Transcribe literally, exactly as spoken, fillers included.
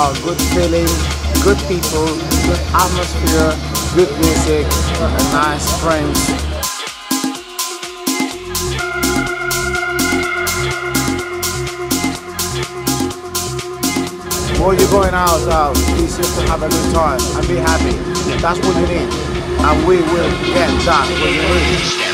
about good feeling, good people, good atmosphere, good music, and nice friends. While you're going out, out, please just to have a good time and be happy. That's what you need. And we will get that what you need.